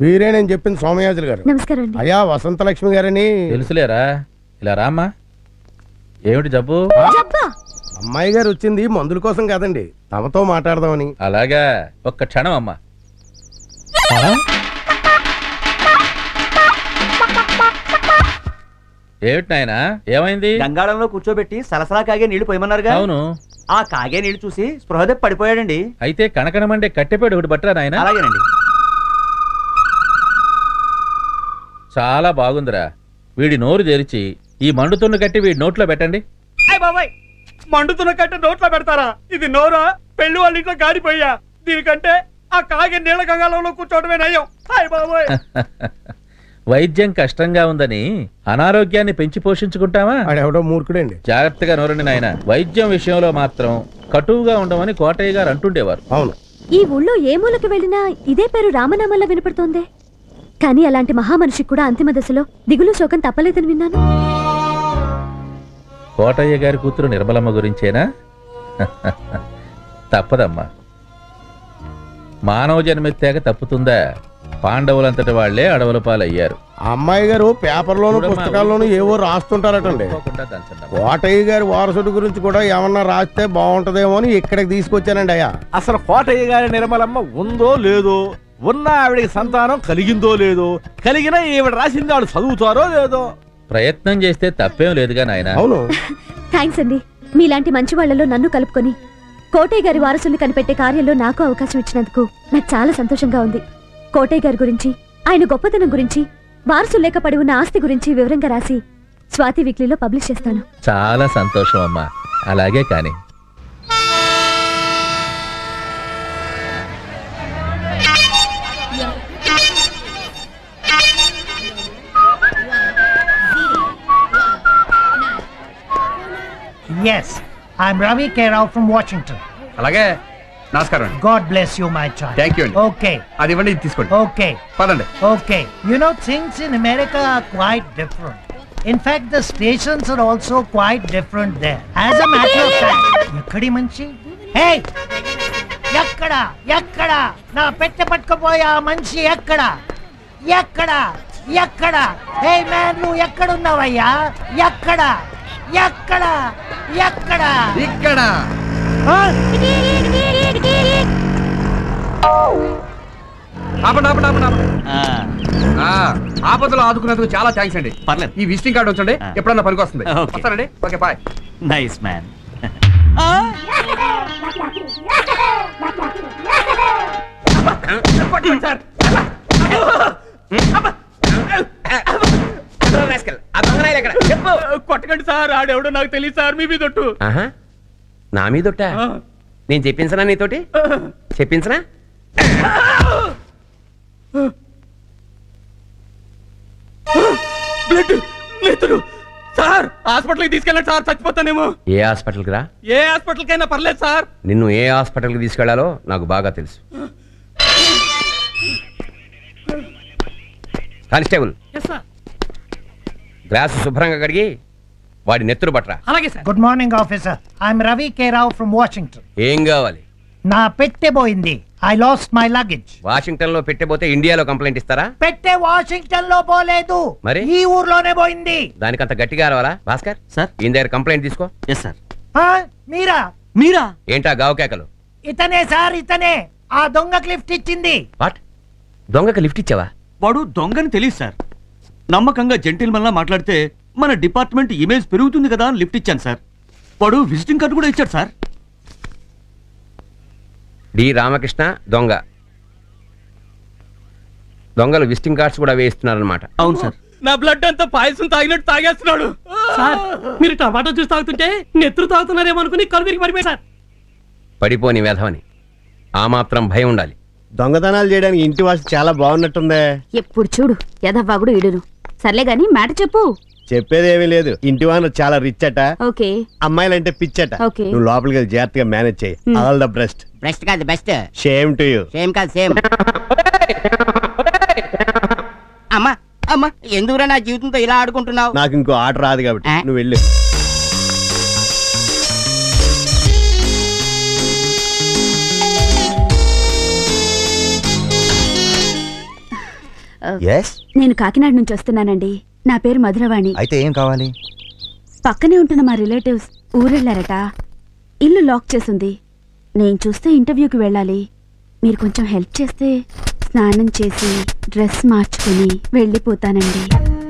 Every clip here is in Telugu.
వీరే నేను చెప్పింది సోమయాజులు గారు. నమస్కారం అండి. అయ్యా వసంతలక్ష్మి గారని. తెలుసులేరా, ఇలా రామ్మా. ఏమిటి జబ్బు? అమ్మాయి గారు వచ్చింది మందుల కోసం కాదండి, తమతో మాట్లాడదామని. అలాగా, ఒక్క క్షణం అమ్మా. ఏమిటి నాయనా, ఏమైంది? గంగాళంలో కూర్చోబెట్టి సలసలా కాగే నీళ్లు పోయమన్నారుగా. అవును. ఆ కాగే నీళ్లు చూసి స్పృహదే పడిపోయాడండి. అయితే కనకనమండే కట్టెపేడు ఒకటి పట్టరా నాయన. అలాగేనండి. చాలా బాగుందిరా. వీడి నోరు తెరిచి ఈ మండుతున్న కట్టి వీడి నోట్లో పెట్టండి. అయ్య బాబాయ్, మండుతున్న కట్టె నోట్లో పెడతారా? ఇది నోరా? పెళ్లి వాళ్ళ ఇంట్లో గాడిపోయా. దీనికంటే ఆ కాగే నీళ్ళ గంగాళంలో కూర్చోవడమే నయం. అయ్య బాబాయ్. వైద్యం కష్టంగా ఉందని అనారోగ్యాన్ని పెంచి పోషించుకుంటావా? ఆడెవడో మూర్ఖుడండి. జాగ్రత్తగా నోరండి నాయన. వైద్యం విషయంలో మాత్రం కటువుగా ఉండమని కోటయ్య గారు అంటుండేవారు. అవును. ఈ ఊళ్ళో ఏ మూలకి వెళ్ళినా ఇదే పేరు రామనామల్లా వినపడుతోంది. కానీ అలాంటి మహామనిషికి కూడా అంతిమ దశలో దిగులు శోకం తప్పలేదని విన్నాను. కోటయ్య గారి కూతురు నిర్మలమ్మ గురించేనా? తప్పదమ్మా. మానవ జన్మెత్తాక తప్పుతుందా? పాండవులంతటి వాళ్లే అడవుల పాలయ్యారు. అమ్మాయి గారు పేపర్లోను పుస్తకాల్లోనూ ఏవో రాస్తుంటారటండి. కోటయ్య గారి వారసుడి గురించి కూడా ఏమన్నా రాస్తే బాగుంటదేమో అని ఇక్కడికి తీసుకొచ్చానండి. అయ్యా, అసలు కోటయ్య గారి నిర్మలమ్మ ఉందో లేదో, ఉన్న ఆవిడికి సంతానం కలిగిందో లేదో, కలిగినా ఈవిడ రాసింది ఆవిడ చదువుతారో లేదో. ప్రయత్నం చేస్తే తప్పేం లేదుగా నాయన. అవును. థ్యాంక్స్ అండి. మీలాంటి మంచి వాళ్లలో నన్ను కలుపుకొని కోటయ్య గారి వారసుల్ని కనిపెట్టే కార్యంలో నాకు అవకాశం ఇచ్చినందుకు నాకు చాలా సంతోషంగా ఉంది. కోటయ్య గారి గురించి, ఆయన గొప్పతనం గురించి, వారసులు లేక పడి ఉన్న ఆస్తి గురించి వివరంగా రాసి స్వాతి వీక్లీలో పబ్లిష్ చేస్తాను. చాలా సంతోషం అమ్మా. అలాగే కానీ. Yes, I'm Ravi K. Rao from Washington. అలాగే, నమస్కారం. God bless you, my child. Thank you. Okay. అది ఇవ్వండి, ఇది తీసుకోండి. Okay. పదండి. Okay. You know, things in America are quite different. In fact, the stations are also quite different there. As a matter of fact, ఎక్కడి మంచి? Hey! ఎక్కడ? ఎక్కడ? నా పెట్టె పట్టుకుపోయే ఆ మనిషి ఎక్కడ? ఎక్కడ? ఎక్కడ? Hey man, నువ్వు ఎక్కడున్నావయ్యా? ఎక్కడ? ఎక్కడ? ఎక్కడ? ఇక్కడ. ఆపదలో ఆదుకున్నందుకు చాలా థ్యాంక్స్ అండి. పర్లేదు. ఈ విజిటింగ్ కార్డు ఉంచండి, ఎప్పుడన్నా పనికి వస్తుంది. వస్తానండి. Okay, bye. Nice man. కొట్టకండి సార్, ఆడెవడో నాకు తెలియదు సార్. మీ మీదొట్టు. నా మీదొట్టా? నేను చెప్పించనా నీతోటి? చెప్పించనా? బ్లడ్ నెత్తురు సార్. హాస్పిటల్కి తీసుకెళ్ళండి సార్, చచ్చిపోతానేమో. ఏ హాస్పిటల్కి రా? ఏ హాస్పిటల్కైనా పర్లేదు సార్. నిన్ను ఏ హాస్పిటల్కి తీసుకెళ్లాలో నాకు బాగా తెలుసు. కానిస్టేబుల్, గ్లాసు శుభ్రంగా కడిగి వాడి నెత్తురు బట్రా. అలాగే sir. Good morning officer. I'm Ravi K Rao from Washington. ఏం కావాలి? నా పెట్టె పోయింది. I lost my luggage. Washington లో పెట్టబోతే ఇండియాలో కంప్లైంట్ ఇస్తారా? పెట్టె వాషింగ్టన్ లో పోలేదు, మరి ఈ ఊర్లోనే పోయింది. దానికంత గట్టిగా రావాలా? భాస్కర్ సార్, ఈయన దగ్గర కంప్లైంట్ తీసుకో. Yes sir. మీరా? మీరా? ఏంటా గావు కేకలు? ఇతనే సార్, ఇతనే. ఆ దొంగకి లిఫ్ట్ ఇచ్చింది. వాట్? దొంగకి లిఫ్ట్ ఇచ్చావా? వాడు దొంగని తెలియదు సార్. నమ్మకంగా జెంటిల్మన్ లా మాట్లాడితే మన డిపార్ట్మెంట్ ఇమేజ్ పెరుగుతుంది కదా అని లిఫ్ట్ ఇచ్చాను సార్. వాడు విజిటింగ్ కార్డు కూడా ఇచ్చాడు సార్. డి రామకృష్ణ దొంగ. దొంగలు విజిటింగ్ కార్డ్స్ కూడా వేయిస్తున్నారన్నమాట. అవును సార్. నా బ్లడ్ అంతా పాయసం తాగినట్టు తాగేస్తున్నాడు సార్. మీరు టమాటో జ్యూస్ తాగుతుంటే నెత్తురు తాగుతున్నారేమో అనుకుని కలువిరికి పడిపోయి సార్. పడిపోని వేధవని, ఆ మాత్రం భయం ఉండాలి. దొంగతనాలు చేయడానికి ఇంటి వాసి చాలా బాగున్నట్టుందే. ఎప్పుడు చూడు యదవ్వాగుడు ఇడును. సర్లే గాని మ్యాట చెప్పు. చెప్పేదేమీ లేదు. ఇంటి వాన చాలా రిచ్ అట. ఓకే. అమ్మాయిలంటే పిచ్చట. ఓకే. నువ్వు లోపలికి వెళ్ళి జాగ్రత్తగా మేనేజ్ చేయి. All the best. బెస్ట్ కాదు best. Shame to you. Same కాదు సేమ్. అమ్మా అమ్మా, ఎందుకురా నా జీవితంతో ఇలా ఆడుకుంటున్నావు? నాకు ఇంకో ఆట రాదు కాబట్టి నువ్వు వెళ్ళు. నేను కాకినాడ నుంచి వస్తున్నానండి. నా పేరు మధురవాణి. అయితే ఏం కావాలి? పక్కనే ఉంటున్న మా రిలేటివ్స్ ఊరెళ్ళారట. ఇల్లు లాక్ చేసింది. నేను చూస్తే ఇంటర్వ్యూకి వెళ్ళాలి. మీరు కొంచెం హెల్ప్ చేస్తే స్నానం చేసి డ్రెస్ మార్చుకుని వెళ్ళిపోతానండి.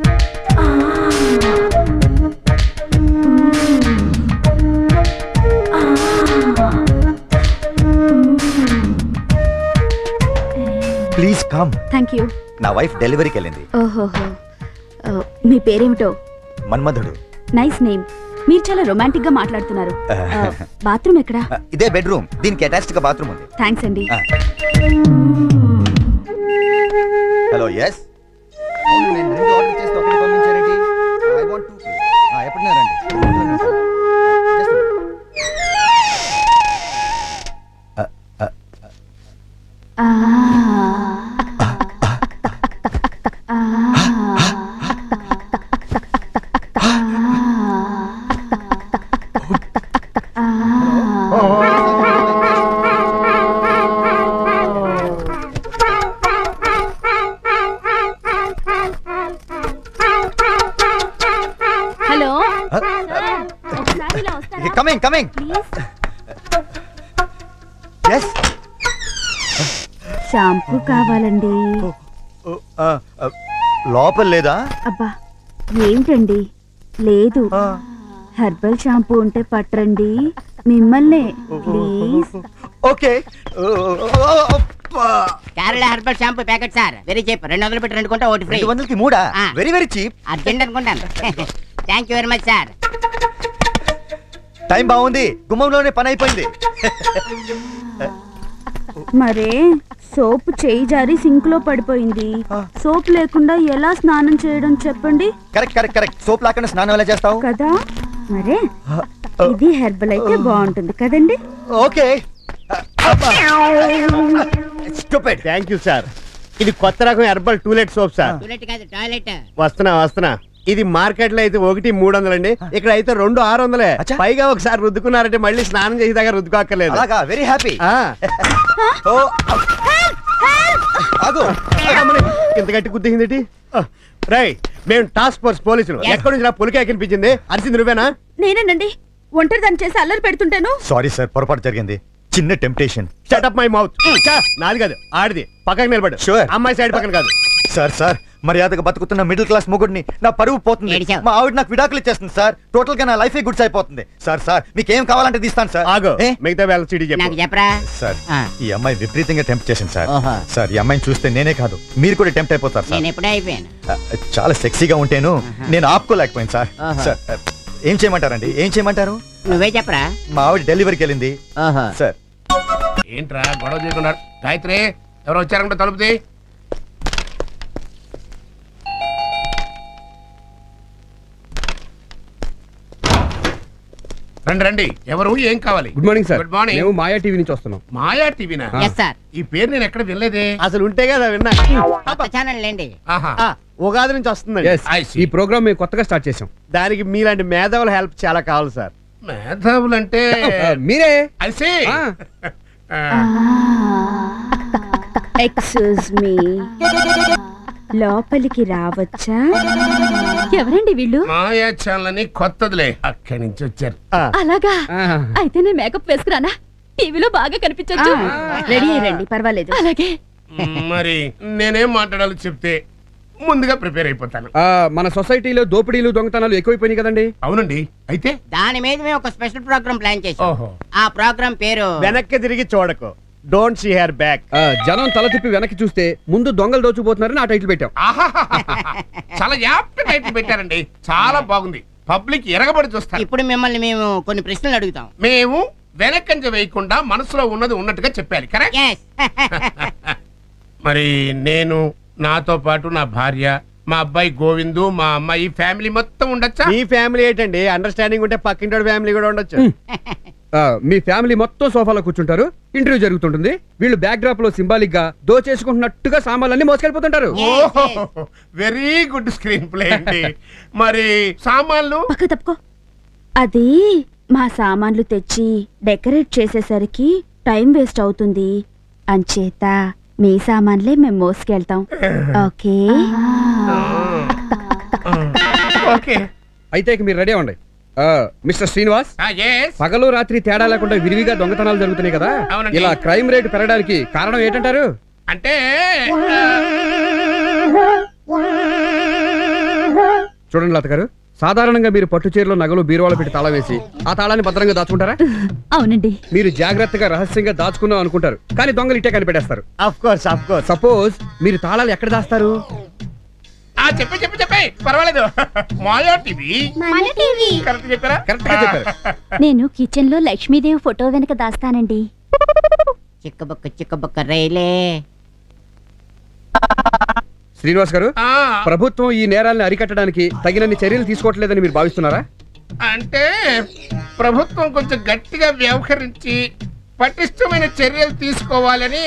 Please come. Thank you. నా వైఫ్ డెలివరీకి వెళ్ళింది. ఓహోహో. మీ పేరేమిటో? మన్మధుడు. Nice name. మీరు చాలా రొమాంటిక్ గా మాట్లాడుతున్నారు. బాత్రూమ్ ఎక్కడా? ఇదే బెడ్రూమ్. దీనికి అటాచ్డ్ గా బాత్రూమ్ ఉంది. థ్యాంక్స్ అండి. హలో. ఎస్. నేను 2 ఆర్డర్ చేస్తే ఒకటి పంపించారండి. I want 2 please. ఎప్పుడున్నారండి? Hello. Coming coming. Yes. Shampoo కావాలండి. లోపల లేదా? అబ్బా ఏంటండి లేదు. హెర్బల్ షాంపూ ఉంటే పట్టరండి. మిమ్మల్నే please. Okay. Kerala herbal shampoo packet sir. Very cheap. 200 పెట్టి 2 కొంటే ఒకటి ఫ్రీ. 200కి 3? Very very cheap. అర్జెంట్ అనుకుంటాను. Thank you very much sir. Time బాగుంది. గుమ్మంలోనే పని అయిపోయింది. మరే సోప్ చేయి జారి సింక్ లో పడిపోయింది. సోప్ లేకుండా ఎలా స్నానం చేయడం చెప్పండి. Correct correct correct. సోప్ లేకుండా స్నానం ఎలా చేస్తావు కదా? మరే ఇది హెర్బల్ అయితే బాగుంటుంది కదండి. Okay. Stupid. Thank you sir. ఇది కొత్త రకం హెర్బల్ టూలెట్ సోప్ సార్. వస్తున్నా. ఇది మార్కెట్ లో అయితే 1,300 అండి. ఇక్కడ అయితే 2,600. పైగా ఒకసారి రుద్దుకున్నారంటే మళ్ళీ స్నానం చేసేదాకా రుద్దుకోక్కర్లేదు. Very happy. ఇంత గట్టి గుద్దింది. రై మేము టాస్క్ ఫోర్స్ పోలీసులు. ఎక్కడి నుంచి నా పులికే కనిపించింది? అరిసింది నువ్వేనా? నేనేనండి. ఒంటరి దాన్ని చేసి అల్లరి పెడుతుంటాను. సారీ సార్, పొరపాటు జరిగింది. చిన్న temptation. Shut up my mouth. నాది కాదు, ఆడిది. పక్కకి నిలబడు. షూర్. అమ్మాయి సైడ్ పక్కన కాదు. సార్ మర్యాదగా బతుకుతున్న మిడిల్ క్లాస్ మొగుడిని నా పరువు పోతుంది. మా ఆవిడ నాకు విడాకులు ఇచ్చేస్తుంది సార్. టోటల్ గా నా లైఫ్ గుడ్స్ అయిపోతుంది. సార్ మీకేం కావాలంటే తీస్తాను సార్. ఆగో, మిగతా వేళ సిటీ చెప్పరా. సార్ ఈ అమ్మాయి విపరీతంగా టెంప్ట్ చేసింది సార్. సార్ ఈ అమ్మాయిని చూస్తే నేనే కాదు మీరు కూడా టెంప్ట్ అయిపోతారు సార్. చాలా సెక్సీగా ఉంటేను నేను ఆపుకోలేకపోయాను సార్. సార్ ఏం చేయమంటారండి? ఏం చేయమంటారు? నువ్వే చెప్పరా. మా ఆవిడ డెలివరీకి వెళ్ళింది సార్. ఏంట్రా గొడవ చేయకుండా? గాయత్రి ఎవరు వచ్చారంటే తలుపుది. రండి. ఎవరు? ఏం కావాలి? Good morning sir. Good morning. మేము మాయా టీవీ నుంచి వస్తున్నాం. మాయా టీవీనా? ఈ పేరు నేను ఎక్కడ వినలేదే. అసలు ఉంటే కదా విన్నా. ఉగాది నుంచి వస్తుందండి. ఈ ప్రోగ్రామ్ మేము కొత్తగా స్టార్ట్ చేసాం. దానికి మీలాంటి మేధావుల హెల్ప్ చాలా కావాలి సార్. మేధావులంటే మీరే. ఎక్స్క్యూజ్ మీ, లోపలికి రావచ్చా? ఎవరండి వీళ్ళు? మాయా ఛానల్ అని కొత్తదిలే, అక్కడి నుంచి వచ్చారు. అలాగా? అయితే నేను మేకప్ వేసుకురానా? టీవీలో బాగా కనిపించొచ్చు. రెడీ అయ్యండి, పర్వాలేదు. అలాగే. మరి నేనేం మాట్లాడాలో చెప్తే ముందుగా ప్రిపేర్ అయిపోతాను. మన సొసైటీలో దోపిడీలు దొంగతనాలు ఎక్కువైపోయినాయి కదండి. అవునండి. అయితే దాని మీద మేము ఒక స్పెషల్ ప్రోగ్రామ్ ప్లాన్ చేసాం. ఆ ప్రోగ్రామ్ పేరు వెనక్కి తిరిగి చూడకు, డోంట్ సీ హర్ బ్యాక్. జనం తల తిప్పి వెనక్కి చూస్తే ముందు దొంగలు దోచుకుపోతున్నారని ఆ టైటిల్ పెట్టాం. చాలా యాప్ట్ టైటిల్ పెట్టారండి. చాలా బాగుంది. పబ్లిక్ ఎరగబడి చూస్తారు. ఇప్పుడు మిమ్మల్ని మేము కొన్ని ప్రశ్నలు అడుగుతాం. మేము వెనకంజ వేయకుండా మనసులో ఉన్నది ఉన్నట్టుగా చెప్పాలి. కరెక్ట్? మరి నేను, నాతో పాటు నా భార్య, మా అబ్బాయి గోవిందు, మా అమ్మాయి, ఫ్యామిలీ మొత్తం ఉండొచ్చా? మీ ఫ్యామిలీ ఏంటండి, అండర్స్టాండింగ్ ఉంటే పక్కింటి ఫ్యామిలీ కూడా ఉండొచ్చు. మీ ఫ్యామిలీ మొత్తం సోఫాలో కూర్చుంటారు, ఇంటర్వ్యూ జరుగుతుంటుంది. వీళ్ళు బ్యాక్ డ్రాప్ లో సింబాలిక్ గా దోచేసుకుంటున్నట్టుగా సామాన్లన్నీ మోసుకెళ్ళిపోతుంటారు. వెరీ గుడ్ స్క్రీన్ ప్లే అండి. మరి సామాన్లు తప్పుకో. అది మా సామాన్లు తెచ్చి డెకరేట్ చేసేసరికి టైం వేస్ట్ అవుతుంది. అంచేత మీ సామాన్లే మేము మోసుకెళ్తాం. ఓకే ఓకే అయితే మీరు రెడీ అవ్వండి. మిస్టర్ శ్రీనివాస్, పగలు రాత్రి తేడా లేకుండా విరివిగా దొంగతనాలు జరుగుతున్నాయి కదా, ఇలా క్రైమ్ రేట్ పెరగడానికి కారణం ఏంటంటారు? అంటే చూడండి లత గారు, సాధారణంగా మీరు పట్టు చీరలో నగలు బీరువాలో పెట్టి తాళం వేసి ఆ తాళాన్ని భద్రంగా దాచుకుంటారా? అవునండి. మీరు జాగ్రత్తగా రహస్యంగా దాచుకున్నాం అనుకుంటారు, కానీ దొంగలు ఇట్టే కనిపెట్టేస్తారు. సపోజ్ మీరు తాళాలు ఎక్కడ దాస్తారు? చెప్పే పర్వాలేదు. మాయా టీవీ కరెక్ట్ చెప్పారా? కరెక్ట్ గా చెప్పారు. నేను కిచెన్ లో లక్ష్మీదేవి ఫోటో వెనక దాస్తానండి. చిక్కబొక్క రైలే. శ్రీనివాస్ గారు, ప్రభుత్వం ఈ నేరాలను అరికట్టడానికి తగినన్ని చర్యలు తీసుకోవట్లేదని మీరు భావిస్తున్నారా? అంటే ప్రభుత్వం కొంచెం గట్టిగా వ్యవహరించి పటిష్టమైన చర్యలు తీసుకోవాలని.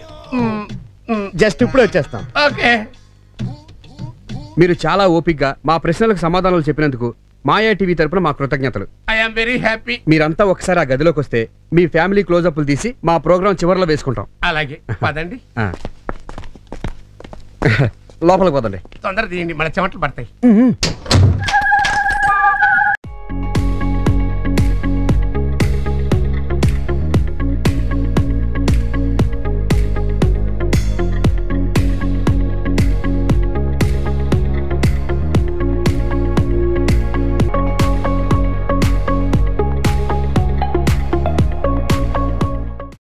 జస్ట్ ఇప్పుడు వచ్చేస్తాం. ఓకే. మీరు చాలా ఓపిక్గా మా ప్రశ్నలకు సమాధానాలు చెప్పినందుకు మాయా టీవీ తరపున మా కృతజ్ఞతలు. I'm very happy. మీరంతా ఒకసారి ఆ గదిలోకి వస్తే మీ ఫ్యామిలీ క్లోజప్లు తీసి మా ప్రోగ్రామ్ చివరిలో వేసుకుంటాం. అలాగే పదండి. లోపలికి పోదండి. తొందర తీయండి, మన చెమటలు పడతాయి.